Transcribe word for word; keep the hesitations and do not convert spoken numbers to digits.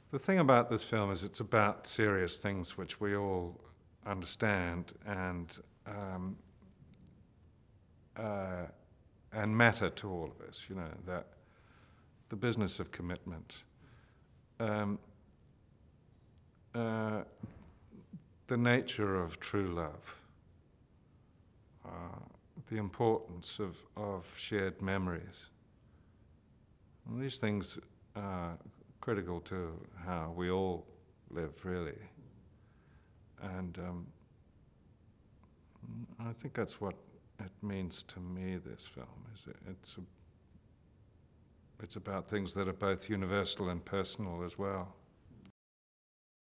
The thing about this film is it's about serious things which we all understand and um, uh, and matter to all of us. You know, that the business of commitment, um, uh, the nature of true love, uh, the importance of, of shared memories. And these things are critical to how we all live, really. And um, I think that's what it means to me, this film. Is it, it's, a, it's about things that are both universal and personal as well.